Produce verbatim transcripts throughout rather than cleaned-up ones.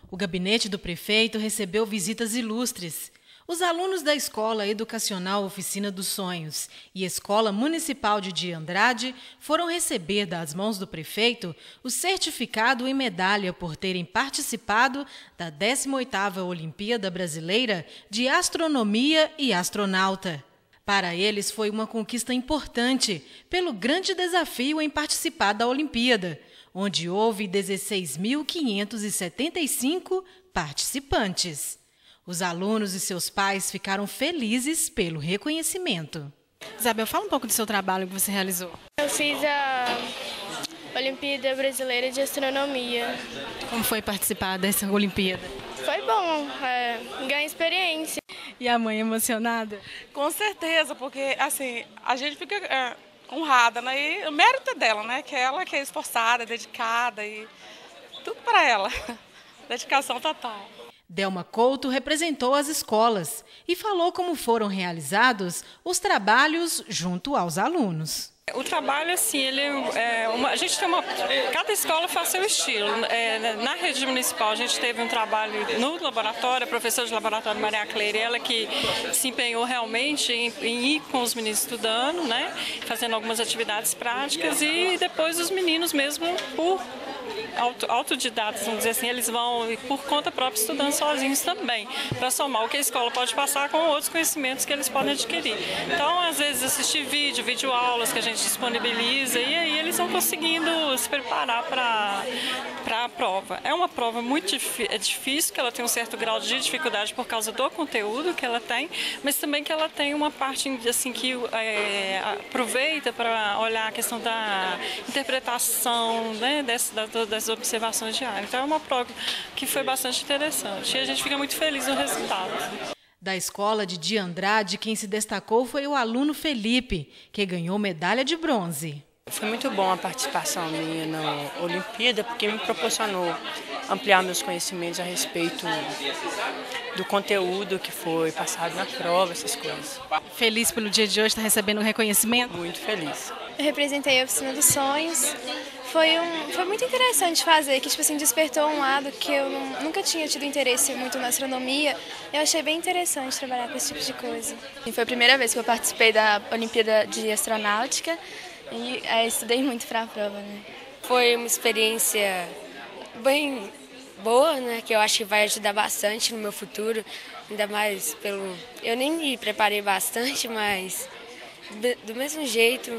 O gabinete do prefeito recebeu visitas ilustres. Os alunos da Escola Educacional Oficina dos Sonhos e Escola Municipal de Dia Andrade foram receber das mãos do prefeito o certificado e medalha por terem participado da décima oitava Olimpíada Brasileira de Astronomia e Astronauta. Para eles foi uma conquista importante pelo grande desafio em participar da Olimpíada, onde houve dezesseis mil quinhentos e setenta e cinco participantes. Os alunos e seus pais ficaram felizes pelo reconhecimento. Isabel, fala um pouco do seu trabalho que você realizou. Eu fiz a Olimpíada Brasileira de Astronomia. Como foi participar dessa Olimpíada? Foi bom, é, ganhei experiência. E a mãe emocionada? Com certeza, porque assim, a gente fica é, honrada, né? E o mérito é dela, né? Que ela que é esforçada, dedicada e tudo para ela. Dedicação total. Delma Couto representou as escolas e falou como foram realizados os trabalhos junto aos alunos. O trabalho, assim, ele é uma, a gente tem uma, cada escola faz seu estilo. É, na rede municipal a gente teve um trabalho no laboratório, a professora de laboratório Maria Cleire, ela que se empenhou realmente em, em ir com os meninos estudando, né, fazendo algumas atividades práticas, e depois os meninos mesmo por Auto, autodidatas, vamos dizer assim, eles vão por conta própria estudando sozinhos também, para somar o que a escola pode passar com outros conhecimentos que eles podem adquirir. Então, às vezes, assistir vídeo, videoaulas que a gente disponibiliza, e aí eles vão conseguindo se preparar para para a prova. É uma prova muito é difícil, que ela tem um certo grau de dificuldade por causa do conteúdo que ela tem, mas também que ela tem uma parte assim que é, aproveita para olhar a questão da interpretação, né, dessa, da, das observações diárias. Então é uma prova que foi bastante interessante e a gente fica muito feliz no resultado. Da Escola de Dia Andrade, quem se destacou foi o aluno Felipe, que ganhou medalha de bronze. Foi muito bom a participação minha na Olimpíada, porque me proporcionou ampliar meus conhecimentos a respeito do conteúdo que foi passado na prova, essas coisas. Feliz pelo dia de hoje, está recebendo um reconhecimento? Muito feliz. Eu representei a Oficina dos Sonhos. Foi, um, foi muito interessante fazer, que tipo assim, despertou um lado que eu não, nunca tinha tido interesse muito na astronomia. Eu achei bem interessante trabalhar com esse tipo de coisa. E foi a primeira vez que eu participei da Olimpíada de Astronáutica e é, estudei muito para a prova, né? Foi uma experiência bem boa, né, que eu acho que vai ajudar bastante no meu futuro, ainda mais pelo... Eu nem me preparei bastante, mas do mesmo jeito,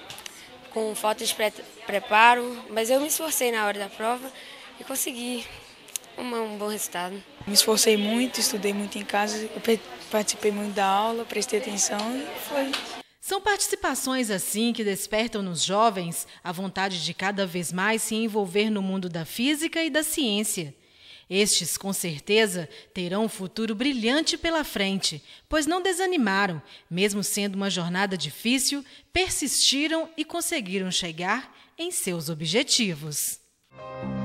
com falta de pre preparo, mas eu me esforcei na hora da prova e consegui uma, um bom resultado. Me esforcei muito, estudei muito em casa, participei muito da aula, prestei atenção e foi... São participações assim que despertam nos jovens a vontade de cada vez mais se envolver no mundo da física e da ciência. Estes, com certeza, terão um futuro brilhante pela frente, pois não desanimaram, mesmo sendo uma jornada difícil, persistiram e conseguiram chegar em seus objetivos.